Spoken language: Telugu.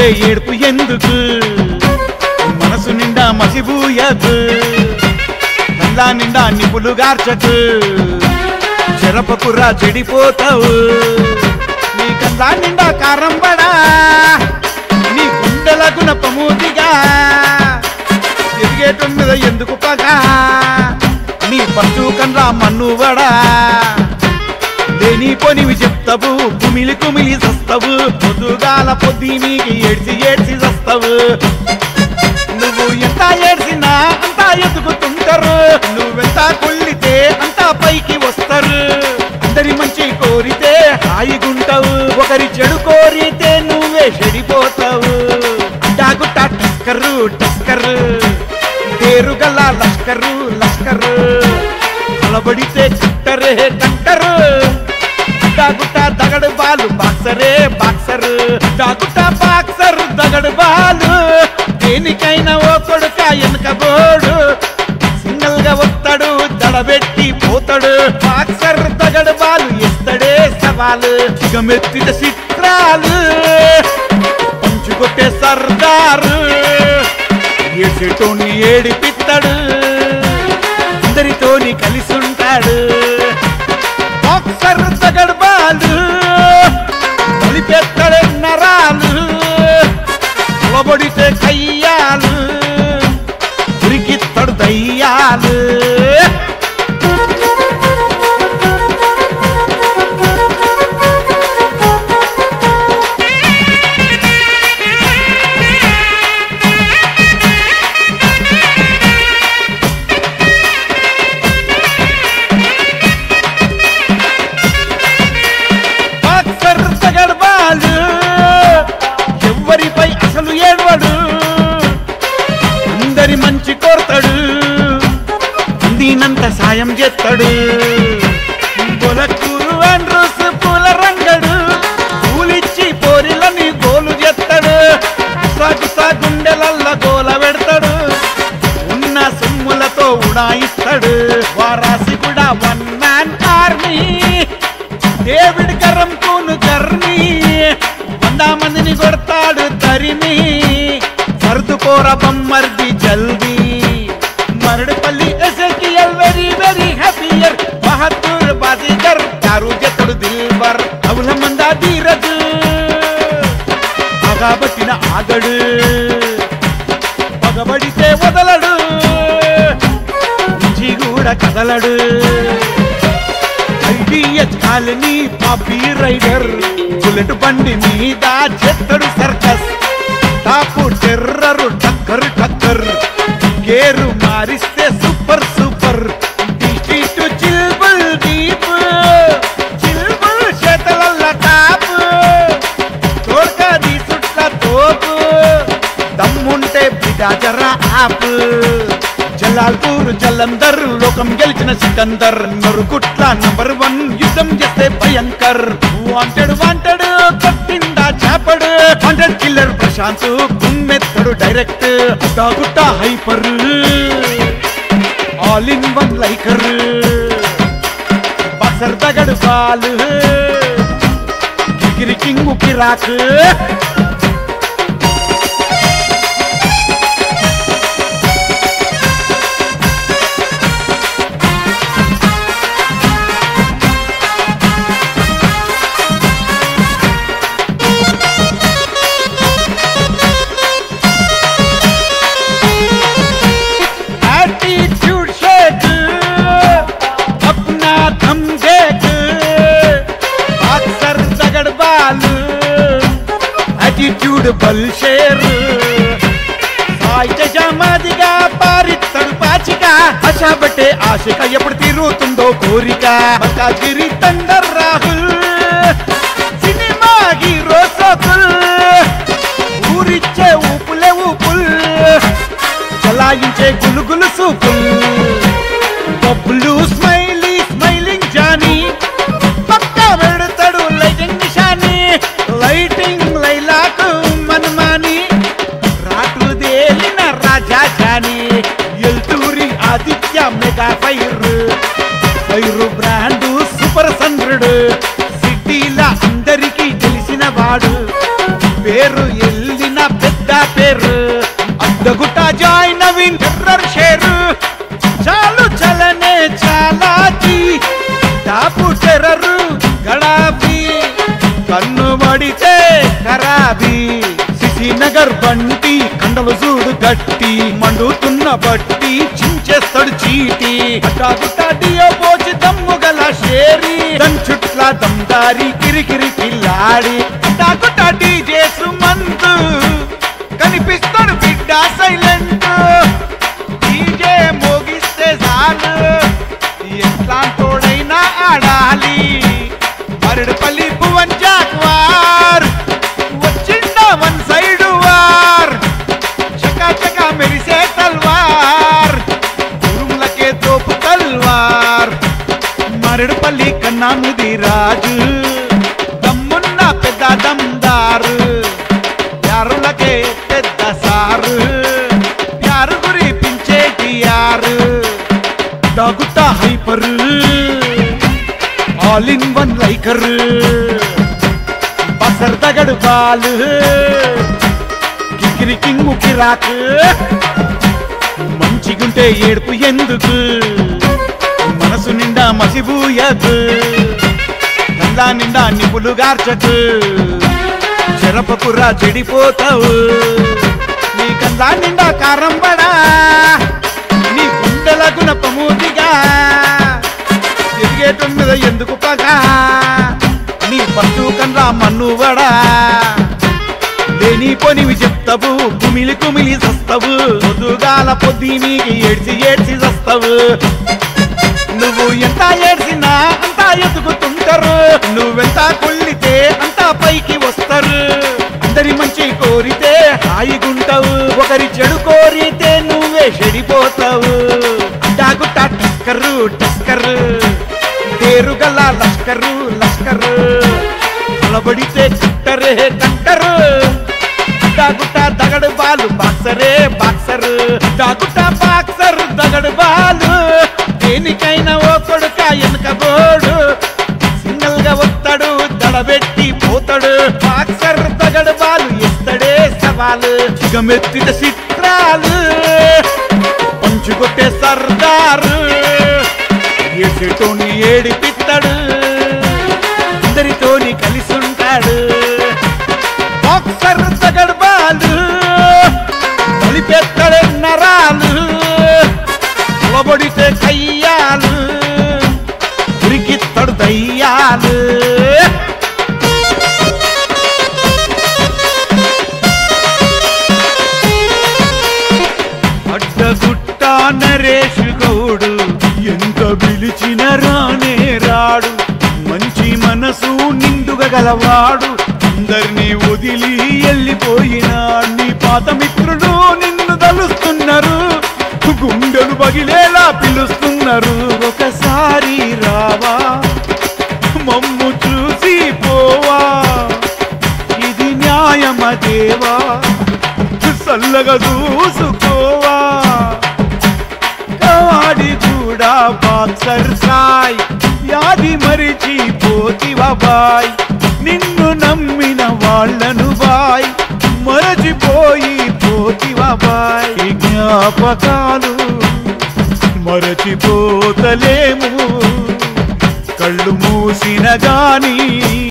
ఉంటే ఏడుపు ఎందుకు మనసు నిండా మసిబూయకు కళ్ళ నిండా నిపులు గార్చకు చెరపకురా చెడిపోతావు నీ కళ్ళ నిండా కారం పడా నీ గుండెలకు నప్పమూతిగా ఎదిగేటున్నద ఎందుకు పగా నీ పట్టు కన్నా మన్ను వడా లేని పోనివి చెప్తావు కుమిలి కుమిలి చస్తావు పొద్దుగాల పొద్దు నీకు ఏడ్చి ఏడ్చి చస్తావు నువ్వు ఎంత ఏడ్చినా అంతా ఎదుగుతుంటారు నువ్వెంత కొల్లితే అంతా పైకి వస్తారు అందరి మంచి కోరితే హాయిగుంటావు ఒకరి చెడు కోరితే నువ్వే చెడిపోతావు డాగుట్టా టస్కరు టస్కరు పేరుగల లష్కరు లష్కరు కలబడితే కట్టరే కంటరు డాగుట్టా దగడు బాలు బాక్సరే బాక్సర్ డాగుట్టా బాక్సర్ దగడు బాలు దేనికైనా ఓ కొడుక వెనకబోడు సింగల్ గా వస్తాడు దడబెట్టి పోతాడు బాక్సర్ దగడు బాలు ఇస్తడే సవాలు చిగమెత్తిన చిత్రాలు పంచుకొట్టే సర్దారు ఏడ్చేటోని ఏడిపిస్తాడు అందరితోని కలిసి ఉంటాడు బాక్సర్ దగడు బాలు కలిపెత్తడే నరాలు కొలబడితే కయ్యాలు ఉరికిత్తడు దయ్యాలు ఎవరిపై అసలు ఏడవడు అందరి మంచి కోరతాడు అందినంత సాయం చేస్తాడు గొలకూరు అండ్రూస్ పూల రంగడు పూలిచ్చి పోరిలని గోలు చేస్తాడు సాగు సాగుండెలల్ల గోల పెడతాడు ఉన్న సొమ్ములతో ఉడాయిస్తాడు వారాసి కూడా వన్ మ్యాన్ ఆర్మీ డేవిడ్ కరం కూను జర్నీ 100 మందిని కొడతాడు తరిమి సర్దుకోర బొమ్మర్ది జల్దీ మరడిపల్లి ఎసెకియల్ వెరీ వెరీ హ్యాపీయర్ బహదూర్ బాజీగర్ చారు జతడు దిల్బర్ అవుల మందా ధీరజ్ పగబట్టిన ఆగడు పగబడితే వదలడు ఇంచి కూడా కదలడు కాలని పాపీ రైడర్ బుల్లెట్ బండి మీద చెత్తడు సర్కస్ టాపు టెర్రరు టక్కర్ టక్కర్ గేరు మారిస్తే సూపర్ సూపర్ టీటు చిల్బుల్ దీప్ చిల్బుల్ చేతలల్ల టాప్ తోడ్కది చుట్ల తోపు దమ్ముంటే బిడాజరా ఆప్ జలాల్పూర్ జలంధర్ లోకం గెలిచిన సికందర్ నరుకుట్ల నంబర్ 1 యుద్ధం చేస్తే భయంకర్ వాంటెడ్ వాంటెడ్ కొట్టిందా చాపడు వాంటెడ్ కిల్లర్ ప్రశాంత్ గుమ్మెత్తడు డైరెక్ట్ డాగుట్టా హైపర్ ఆల్ ఇన్ వన్ లైకర్ బాక్సర్ దగడు బాలు గిగిరి కింగు కిరాక్ బల్షేర్ సాయిజమాదిగా పారిత్తడు పాచిక ఆశబట్టే ఆశిక ఎప్పుడు తీరుతుందో కోరిక మకాగిరి తండర్ రాహుల్ సినిమా హీరో సోకుల్ ఊరిచ్చే ఊపులే ఊపుల్ చలాయించే గులుగులు సూపుల్ బబ్లు స్మైలీ స్మైలింగ్ జానీ పక్కా పెడతాడు లైటింగ్ నిషాని లైటింగ్ లైలాకు మనమాని రాటు దేలిన Raja Johnny Elturi Aditya mega fire brand super 100 సిటీల అందరికీ తెలిసిన వాడు పేరు ఎల్లిన నాకు టెర్రరు గడాబీ కన్ను పడితే ఖరాబీ సిసినగర్ బంటి కండలు చూడు గట్టి మండుతున్న బట్టి చించేస్తాడు చీటి అటాగుటాడియో పోచి దమ్ము గల షేరి దన్ చుట్ల దమ్దారి కిరికిరి కిల్లాడి అటాగుటాడి చేసు మందు కనిపిస్తాడు బిడ్డ సైలెంట్ డీజే మోగిస్తే చాలు ఎట్లాంటోడైనా ఆడాలి మరడుపల్లి భువన్ జాగ్వార్ వచ్చిండ వన్ సైడ్ వార్ చకా చకా మెరిసే తల్వార్ ఉరుములకే తోపు తల్వార్ మరడుపల్లి కన్నా ముది రాజు దమ్మున్న పెద్ద దమ్దారు యారులకే పెద్ద సారు యారు గురిపించేటి యారు డాగుతా హైపర్ ఆల్ ఇన్ వన్ లైకర్ బసర్ దగడు బాలు కికిరి కింగ్ ముకిరాకు మంచిగుంటే ఏడుపు ఎందుకు మనసు నిండా మసిబూయకు కళ్ళ నిండా నిపులు గార్చకు చెరపకురా చెడిపోతావు నీ కళ్ళ నిండా కారం పడా నీ గుండెల గుణపమూదిగా తిరిగేటున్నద ఎందుకు పగా నీ పట్టు కన్నా మన్నువడా లేని పొనివి చెప్తావు కుమిలి కుమిలి చస్తావు పొద్దుగాల పొద్దు నీకు ఏడ్చి ఏడ్చి చస్తావు నువ్వు ఎంత ఏడ్చినా అంతా ఎదుగుతుంటారు నువ్వెంత కొల్లితే అంతా పైకి వస్తారు అందరి మంచి కోరితే హాయిగుంటావు ఒకరి చెడు కోరితే నువ్వే చెడిపోతావు డాగుటా టస్కరు టస్కరు పేరుగల లష్కరు లష్కరు నిలబడితే కట్టరే కంటరు డాగుటా దగడు బాలు బాక్సరే బాక్సర్ డాగుటా బాక్సర్ దగడు బాలు దేనికైనా ఓ కొడుక వెనుక బోడు సింగల్ గా వస్తాడు దడబెట్టి పోతాడు బాక్సర్ దగడు బాలు ఇస్తడే సవాలు చిగమెత్తిన చిత్రాలు పంచుకొట్టే సర్దారు ఏసేటోని ఏడిపిస్తాడు అందరితోని కలిసి ఉంటాడు బాక్సర్ దగడు బాలు తలిపెత్తడే నరాలు నిలబడితే కయ్యాలు ఉరికిత్తడు దయ్యాలు అడ్డగుట్ట నరేష్ గౌడు ఎంత పిలిచిన రానే రాడు మంచి మనసు నిండుగా గలవాడు అందరినీ వదిలి వెళ్ళిపోయినా నీ పాత మిత్రులు నిన్ను తలుస్తున్నారు గుండెలు పగిలేలా పిలుస్తున్నారు ఒకసారి రావా మమ్ము చూసి పోవా ఇది న్యాయమా దేవా చల్లగా చూసుకోవా కవాడి కూడా బాక్సర్ సాయ్ యాది మరిచి పోతివా బాయ్ నిన్ను నమ్మిన వాళ్ళను బాయ్ మరచిపోయి పోతివా బాయ్ జ్ఞాపకాలు మరచిపోతలేము కళ్ళు మూసిన గాని